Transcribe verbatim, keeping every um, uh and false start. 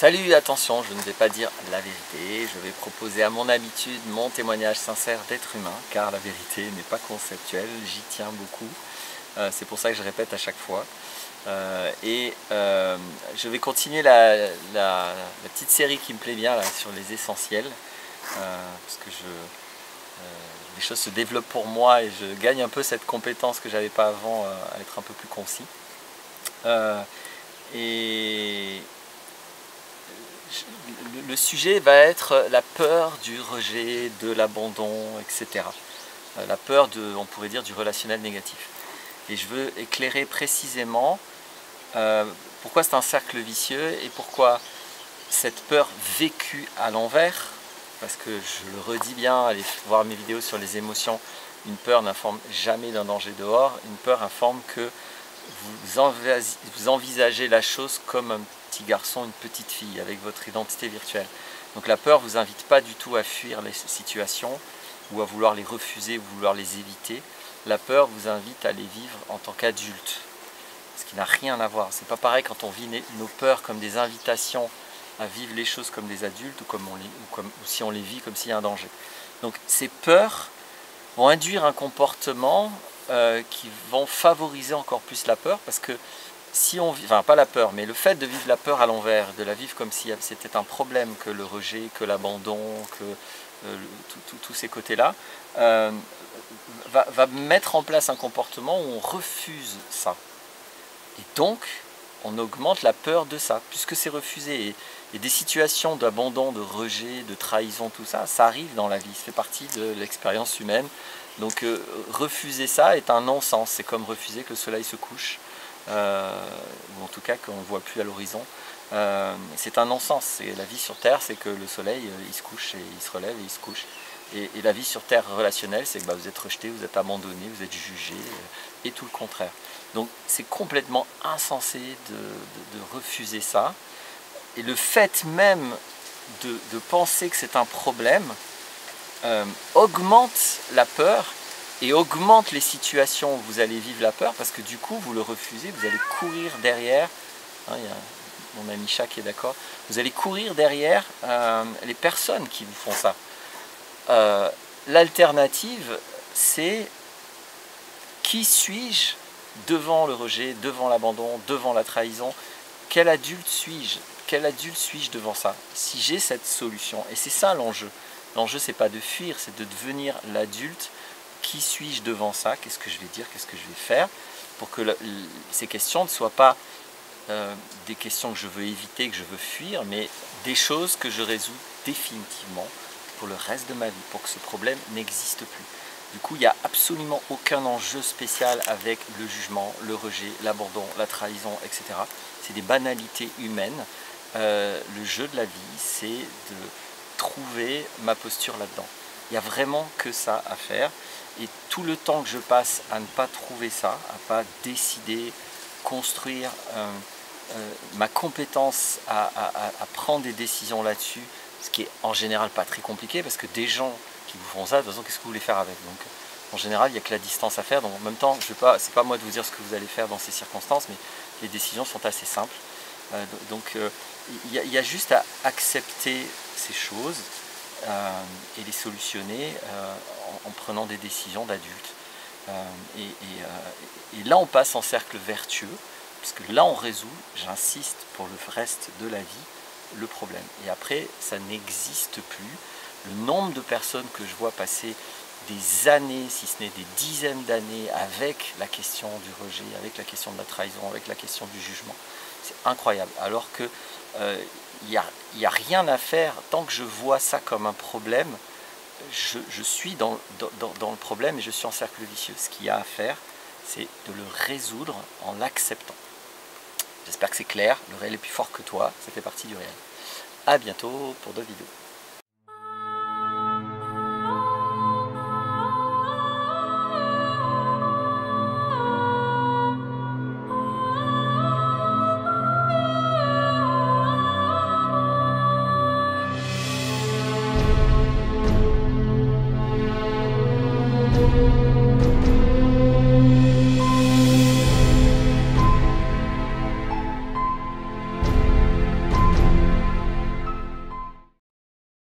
Salut, attention, je ne vais pas dire la vérité, je vais proposer à mon habitude mon témoignage sincère d'être humain, car la vérité n'est pas conceptuelle, j'y tiens beaucoup, euh, c'est pour ça que je répète à chaque fois. Euh, et euh, je vais continuer la, la, la petite série qui me plaît bien là, sur les essentiels, euh, parce que je, euh, les choses se développent pour moi et je gagne un peu cette compétence que j'avais pas avant euh, à être un peu plus concis. Euh, et le sujet va être la peur du rejet, de l'abandon, et cetera. La peur de, on pourrait dire, du relationnel négatif. Et je veux éclairer précisément euh, pourquoi c'est un cercle vicieux et pourquoi cette peur vécue à l'envers, parce que je le redis bien, allez voir mes vidéos sur les émotions, une peur n'informe jamais d'un danger dehors, une peur informe que vous envisagez la chose comme un petit garçon, une petite fille, avec votre identité virtuelle. Donc la peur ne vous invite pas du tout à fuir les situations ou à vouloir les refuser ou vouloir les éviter. La peur vous invite à les vivre en tant qu'adulte, ce qui n'a rien à voir. C'est pas pareil quand on vit nos peurs comme des invitations à vivre les choses comme des adultes ou, comme on les, ou, comme, ou si on les vit comme s'il y a un danger. Donc ces peurs vont induire un comportement euh, qui vont favoriser encore plus la peur, parce que si on vit, enfin pas la peur, mais le fait de vivre la peur à l'envers, de la vivre comme si c'était un problème, que le rejet, que l'abandon, que euh, tous ces côtés-là, euh, va, va mettre en place un comportement où on refuse ça. Et donc, on augmente la peur de ça, puisque c'est refusé. Et, et des situations d'abandon, de rejet, de trahison, tout ça, ça arrive dans la vie, ça fait partie de l'expérience humaine. Donc euh, refuser ça est un non-sens, c'est comme refuser que le soleil se couche, euh, ou en tout cas qu'on ne voit plus à l'horizon. Euh, c'est un non-sens, la vie sur Terre, c'est que le soleil, euh, il se couche et il se relève et il se couche. Et, et la vie sur Terre relationnelle, c'est que bah, vous êtes rejeté, vous êtes abandonné, vous êtes jugé, euh, et tout le contraire. Donc c'est complètement insensé de, de, de refuser ça. Et le fait même de, de penser que c'est un problème euh, augmente la peur et augmente les situations où vous allez vivre la peur, parce que du coup vous le refusez, vous allez courir derrière, hein, il y a mon ami chat qui est d'accord, vous allez courir derrière euh, les personnes qui vous font ça. Euh, L'alternative, c'est qui suis-je devant le rejet, devant l'abandon, devant la trahison? Quel adulte suis-je? Quel adulte suis-je devant ça? Si j'ai cette solution, et c'est ça l'enjeu. L'enjeu, c'est pas de fuir, c'est de devenir l'adulte. Qui suis-je devant ça? Qu'est-ce que je vais dire? Qu'est-ce que je vais faire? Pour que le, ces questions ne soient pas euh, des questions que je veux éviter, que je veux fuir, mais des choses que je résous définitivement pour le reste de ma vie, pour que ce problème n'existe plus. Du coup, il n'y a absolument aucun enjeu spécial avec le jugement, le rejet, l'abandon, la trahison, et cetera. C'est des banalités humaines. Euh, le jeu de la vie, c'est de trouver ma posture là-dedans. Il n'y a vraiment que ça à faire. Et tout le temps que je passe à ne pas trouver ça, à ne pas décider, construire euh, euh, ma compétence à, à, à prendre des décisions là-dessus, ce qui est en général pas très compliqué, parce que des gens qui vous font ça, de toute façon, qu'est-ce que vous voulez faire avec? Donc, en général, il n'y a que la distance à faire. Donc, en même temps, ce n'est pas, c'est pas moi de vous dire ce que vous allez faire dans ces circonstances, mais les décisions sont assez simples. Euh, donc, euh, il, y a, il y a juste à accepter ces choses euh, et les solutionner euh, en, en prenant des décisions d'adultes. Euh, et, et, euh, et là, on passe en cercle vertueux, parce que là, on résout, j'insiste, pour le reste de la vie, le problème. Et après, ça n'existe plus. Le nombre de personnes que je vois passer des années, si ce n'est des dizaines d'années, avec la question du rejet, avec la question de la trahison, avec la question du jugement, c'est incroyable. Alors qu'il n'y a, y a rien à faire, tant que je vois ça comme un problème, je, je suis dans, dans, dans le problème et je suis en cercle vicieux. Ce qu'il y a à faire, c'est de le résoudre en l'acceptant. J'espère que c'est clair, le réel est plus fort que toi, ça fait partie du réel. A bientôt pour d'autres vidéos.